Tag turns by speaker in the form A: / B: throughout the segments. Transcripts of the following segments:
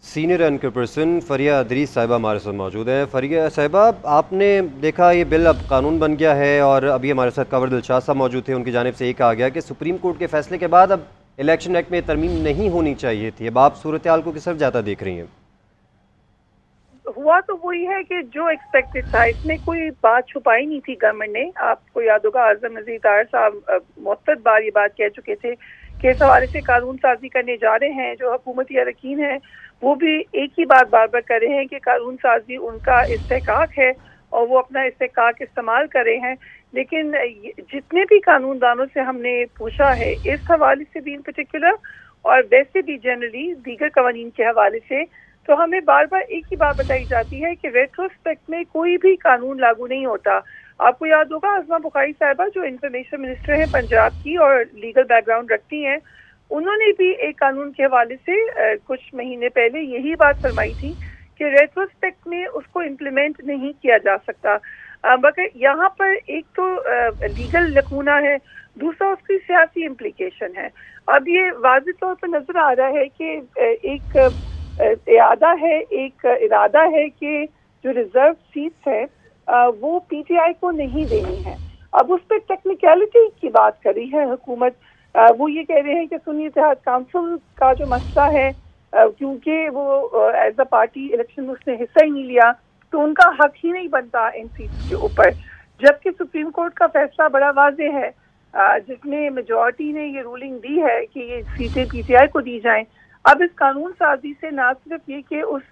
A: Senior anchor person Fariha Idrees साहिबा हमारे साथ मौजूद हैं। फरिया साहिबा, आपने देखा ये बिल अब कानून बन गया है और अभी हमारे साथ कंवर दिलशाद साहब मौजूद थे, उनकी जानिब से ये कहा गया कि सुप्रीम कोर्ट के फैसले के बाद अब इलेक्शन एक्ट में तरमीम नहीं होनी चाहिए थी। अब आप सूरत हाल को किस तरफ ज़्यादा देख रही हैं?
B: हुआ तो वही है कि जो एक्सपेक्टेड था, इसमें कोई बात छुपाई नहीं थी गवर्नमेंट ने। आपको याद होगा आज़म नज़ीर तार साहब मुअत्तद बार ये बात कह चुके थे कि इस हवाले से कानून साजी करने जा रहे हैं। जो हुकूमती अरकान हैं वो भी एक ही बात बार बार कर रहे हैं कि कानून साजी उनका इस्तेहकाक है और वो अपना इस्तेहकाक इस्तेमाल कर रहे हैं। लेकिन जितने भी कानूनदानों से हमने पूछा है इस हवाले से भी इन पर्टिकुलर और वैसे भी जनरली दीगर कवानीन के हवाले से, तो हमें बार बार एक ही बात बताई जाती है कि रेट्रोस्पेक्ट में कोई भी कानून लागू नहीं होता। आपको याद होगा आज़मा बुखारी साहिबा जो इंफॉर्मेशन मिनिस्टर हैं पंजाब की और लीगल बैकग्राउंड रखती हैं, उन्होंने भी एक कानून के हवाले से कुछ महीने पहले यही बात फरमाई थी कि रेट्रोस्पेक्ट में उसको इम्प्लीमेंट नहीं किया जा सकता। मगर यहाँ पर एक तो लीगल लकूना है, दूसरा उसकी सियासी इम्प्लीकेशन है। अब ये वाज़ेह तौर पर नजर आ रहा है कि एक इरादा है कि जो रिजर्व सीट्स है वो पीटीआई को नहीं देनी है। अब उस पर टेक्निकलिटी की बात कर रही है हुकूमत। वो ये कह रहे हैं कि सुन्नी इत्तेहाद काउंसिल का जो मसला है, क्योंकि वो एज अ पार्टी इलेक्शन में उसने हिस्सा ही नहीं लिया तो उनका हक ही नहीं बनता इन सीट्स के ऊपर। जबकि सुप्रीम कोर्ट का फैसला बड़ा वाज़ेह है, जिसमें मेजॉरिटी ने ये रूलिंग दी है कि ये सीटें पीटीआई को दी जाएं। अब इस कानून साजी से न सिर्फ ये कि उस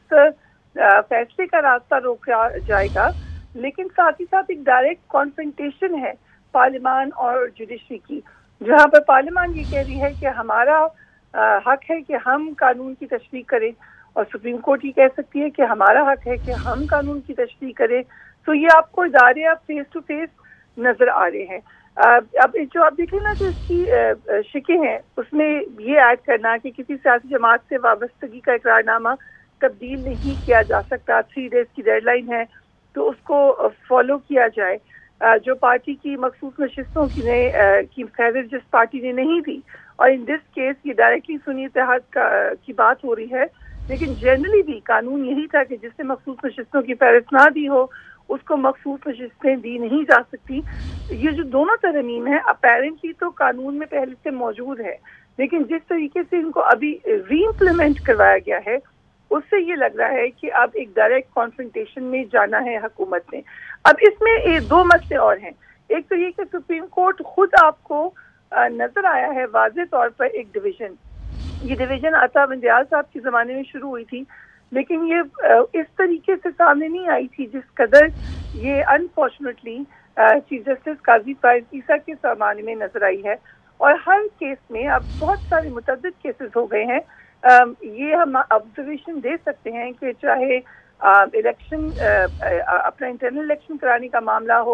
B: फैसले का रास्ता रोका जाएगा, लेकिन साथ ही साथ एक डायरेक्ट कॉन्फ्रंटेशन है पार्लियामान और जुडिशरी की, जहाँ पर पार्लियामान ये कह रही है कि हमारा हक है कि हम कानून की तशरीह करें और सुप्रीम कोर्ट ये कह सकती है कि हमारा हक है कि हम कानून की तशरीह करें। तो ये आपको इदारे अब फेस टू फेस नजर आ रहे हैं। अब जो आप देखें ना, जो इसकी शिकें हैं उसमें ये ऐड करना कि किसी सियासी जमात से वाबस्तगी का इकरारनामा तब्दील नहीं किया जा सकता, 3 डेज की डेडलाइन है तो उसको फॉलो किया जाए। जो पार्टी की मखसूस नशिस्तों की फैज़ जिस पार्टी ने नहीं दी, और इन दिस केस ये डायरेक्टली सुन्नी इत्तेहाद की बात हो रही है, लेकिन जनरली भी कानून यही था कि जिसने मखसूस नशिस्तों की फहरिस्त ना दी हो उसको मखसूस नशिस्तें दी नहीं जा सकती। ये जो दोनों तरमीम है अपेरेंटली तो कानून में पहले से मौजूद है, लेकिन जिस तरीके से इनको अभी री इम्प्लीमेंट करवाया गया है उससे ये लग रहा है कि अब एक डायरेक्ट कॉन्फ्रंटेशन में जाना है हुकूमत ने। अब इसमें 2 मसले और हैं। एक तो ये कि सुप्रीम कोर्ट खुद आपको नजर आया है वाज़ेह तौर पर एक डिवीजन, ये डिवीजन आता बंदियाल साहब के ज़माने में शुरू हुई थी, लेकिन ये इस तरीके से सामने नहीं आई थी जिस कदर ये unfortunately chief justice Qazi Faez Isa के ज़माने में नजर आई है। और हर केस में अब बहुत सारे मुतअद्दिद केसेस हो गए हैं। ये हम ऑब्जर्वेशन दे सकते हैं कि चाहे इलेक्शन अपना इंटरनल इलेक्शन कराने का मामला हो,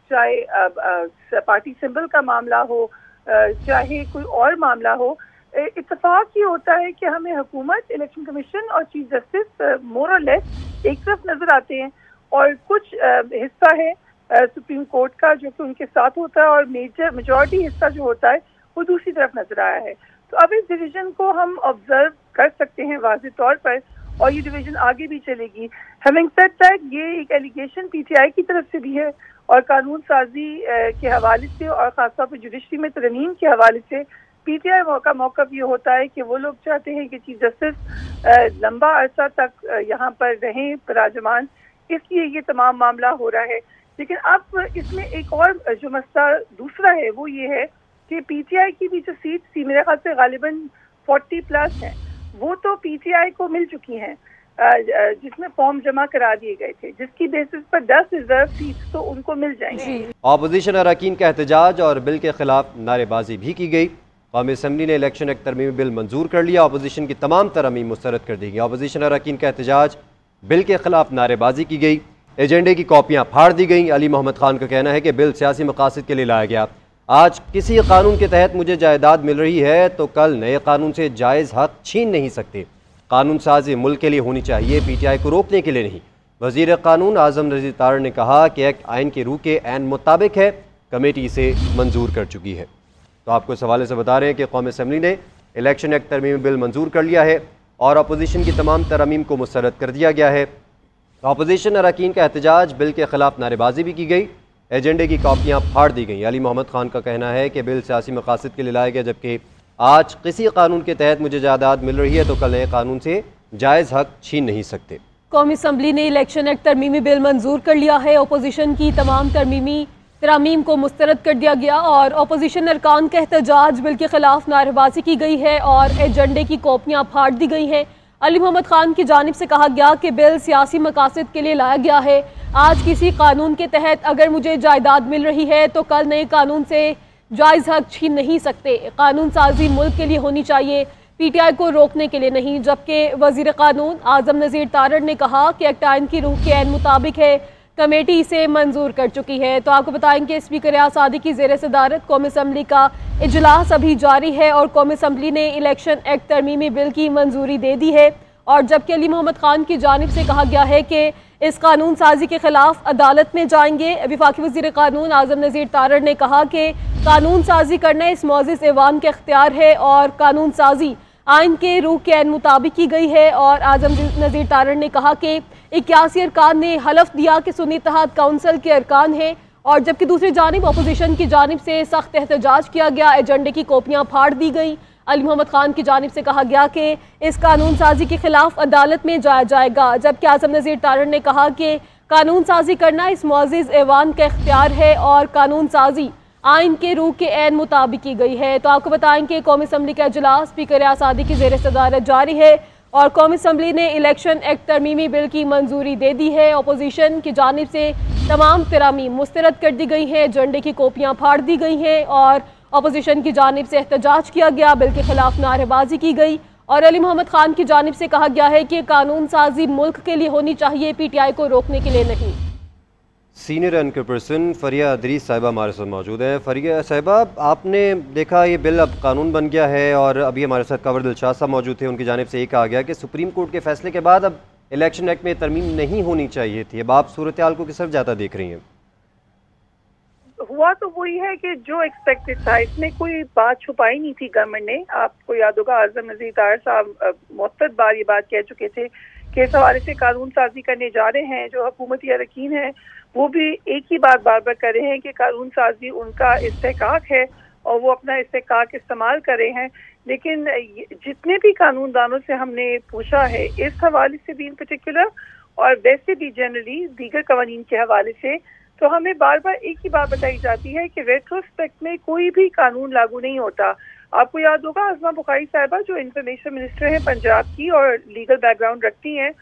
B: चाहे पार्टी सिंबल का मामला हो, चाहे कोई और मामला हो, इत्तेफाक ये होता है कि हमें हुकूमत, इलेक्शन कमीशन और चीफ जस्टिस मोर और लेस एक तरफ नजर आते हैं और कुछ हिस्सा है सुप्रीम कोर्ट का जो कि उनके साथ होता है और मेजॉरिटी हिस्सा जो होता है वो दूसरी तरफ नजर आया है। तो अब इस डिवीजन को हम ऑब्जर्व कर सकते हैं वाज़ेह तौर पर, और ये डिवीजन आगे भी चलेगी। हैविंग सेड दैट, ये एक एलिगेशन पीटीआई की तरफ से भी है और कानून साजी के हवाले से और खासतौर पर जुडिशरी में तरमीम के हवाले से पीटीआई का मौक़िफ़ ये होता है कि वो लोग चाहते हैं कि चीफ जस्टिस लंबा अरसा तक यहाँ पर रहें विराजमान, इसलिए ये तमाम मामला हो रहा है। लेकिन अब इसमें एक और जो मसला दूसरा है वो ये है कि पीटीआई की भी जो सीट थी मेरे ख्याल से गालिबन 40+ है, वो तो पीटीआई को मिल चुकी हैं, जिसमें फॉर्म जमा करा दिए गए थे, जिसकी बेसिस पर 10 रिजर्व सीट्स तो उनको मिल जाएंगी।
A: अपोजिशन अरकान का एहतजाज और बिल के खिलाफ नारेबाजी भी की गई। कौमी असम्बली ने इलेक्शन एक्ट तरमीमी बिल मंजूर कर लिया। अपोजिशन की तमाम तरमीम मुस्तरद कर दी गई। अपोजिशन अरकान का एहतजाज, बिल के खिलाफ नारेबाजी की गई, एजेंडे की कॉपियाँ फाड़ दी गई। अली मोहम्मद खान का कहना है कि बिल सियासी मकासद के लिए लाया गया। आज किसी कानून के तहत मुझे जायदाद मिल रही है तो कल नए कानून से जायज़ हक छीन नहीं सकते। कानून साजी मुल्क के लिए होनी चाहिए, पीटीआई को रोकने के लिए नहीं। वज़ीर कानून आज़म नज़ीर तार ने कहा कि एक्ट आइन के रूह के ऐन मुताबिक है, कमेटी इसे मंजूर कर चुकी है। तो आपको इस हवाले से बता रहे हैं कि कौमी असम्बली ने इलेक्शन एक्ट तरमीमी बिल मंजूर कर लिया है। اور اپوزیشن کی تمام ترامیم کو مسترد کر دیا گیا ہے۔ اپوزیشن اراکین کا احتجاج، بل کے خلاف نعرے بازی بھی کی گئی، ایجنڈے کی کاپیاں پھاڑ دی گئیں۔ علی محمد خان کا کہنا ہے کہ بل سیاسی مقاصد کے لیے لایا گیا، جبکہ آج کسی قانون کے تحت مجھے جائیداد مل رہی ہے تو کل نئے قانون سے جائز حق چھین نہیں سکتے۔
C: قومی اسمبلی نے الیکشن ایکٹ ترمیمی بل منظور کر لیا ہے۔ اپوزیشن کی تمام ترامیم کو مسترد کر دیا گیا اور اپوزیشن ارکان کا احتجاج، بل کے خلاف نعرے بازی کی گئی ہے اور ایجنڈے کی کاپیاں پھاڑ دی گئی ہیں۔ علی محمد خان کی جانب سے کہا گیا کہ بل سیاسی مقاصد کے لیے لایا گیا ہے۔ آج کسی قانون کے تحت اگر مجھے جائیداد مل رہی ہے تو کل نئے قانون سے جائز حق چھین نہیں سکتے۔ قانون سازی ملک کے لیے ہونی چاہیے، پی ٹی آئی کو روکنے کے لیے نہیں۔ جبکہ وزیر قانون اعظم نذیر تارڑ نے کہا کہ ایکٹ آئین کی روح کے عین مطابق ہے، کمیٹی اسے منظور کر چکی ہے۔ تو آپ کو بتائیں کہ اسپیکر ریاض سعدی کی زیر صدارت قومی اسمبلی کا اجلاس ابھی جاری ہے اور قومی اسمبلی نے الیکشن ایکٹ ترمیمی بل کی منظوری دے دی ہے، اور جبکہ علی محمد خان کی جانب سے کہا گیا ہے کہ اس قانون سازی کے خلاف عدالت میں جائیں گے۔ وفاقی وزیر قانون اعظم نذیر تارڑ نے کہا کہ قانون سازی کرنا اس معزز ایوان کا اختیار ہے اور قانون سازی آئین کے روح کے عین مطابق کی گئی ہے، اور اعظم نذیر تارڑ نے کہا کہ 81 ارکان نے حلف دیا کہ سنی اتحاد کونسل کے ارکان ہیں، اور جبکہ دوسری جانب اپوزیشن کی جانب سے سخت احتجاج کیا گیا، ایجنڈے کی کاپیاں پھاڑ دی گئیں۔ علی محمد خان کی جانب سے کہا گیا کہ اس قانون سازی کے خلاف عدالت میں جایا جائے گا، جبکہ اعظم نذیر تارڑ نے کہا کہ قانون سازی کرنا اس معزز ایوان کا اختیار ہے اور قانون سازی آئین کے روح کے عین مطابق کی گئی ہے۔ تو آپ کو بتائیں کہ قومی اسمبلی کا اجلاس اسپیکر ریاض سعدی کی زیر صدارت جاری ہے اور قومی اسمبلی نے الیکشن ایکٹ ترمیمی بل کی منظوری دے دی ہے۔ اپوزیشن کی جانب سے تمام ترامیم مسترد کر دی گئی ہیں، ایجنڈے کی کاپیاں پھاڑ دی گئی ہیں اور اپوزیشن کی جانب سے احتجاج کیا گیا، بل کے خلاف نعرے بازی کی گئی، اور علی محمد خان کی جانب سے کہا گیا ہے کہ قانون سازی ملک کے لیے ہونی چاہیے، پی ٹی آئی کو روکنے کے لیے نہیں۔
A: Senior anchor person Fariha Idrees صاحبہ ہمارے ساتھ موجود ہیں۔ فریہ صاحبہ، آپ نے دیکھا یہ بل اب قانون بن گیا ہے، اور ابھی ہمارے ساتھ کنور دلشاد صاحب موجود تھے، ان کی جانب سے یہ کہا گیا کہ سپریم کورٹ کے فیصلے کے بعد اب الیکشن ایکٹ میں ترمیم نہیں ہونی چاہیے تھی۔ اب آپ صورتحال کو کس طرف جاتا دیکھ رہی ہیں؟
B: ہوا تو وہی ہے کہ جو ایکسپیکٹڈ تھا، اس میں کوئی بات چھپائی نہیں تھی گورنمنٹ نے۔ آپ کو یاد ہوگا اعظم نذیر تارڑ صاحب متعدد بار یہ بات کہہ چکے تھے کہ اس حوالے سے قانون سازی کرنے جا رہے ہیں۔ جو حکومتی اراکین ہیں وہ بھی ایک ہی بات بار بار کر رہے ہیں کہ قانون سازی ان کا استحقاق ہے اور وہ اپنا استحقاق استعمال کر رہے ہیں، لیکن جتنے بھی قانون دانوں سے ہم نے پوچھا ہے اس حوالے سے بھی ان پرٹیکولر، اور ویسے بھی جنرلی دیگر قوانین کے حوالے سے، تو ہمیں بار بار ایک ہی بات بتائی جاتی ہے کہ ریٹروسپیکٹ میں کوئی بھی قانون لاگو نہیں ہوتا۔ آپ کو یاد ہوگا عظمیٰ بخاری صاحبہ جو انفارمیشن منسٹر ہیں پنجاب کی اور لیگل بیک گراؤنڈ رکھتی ہیں،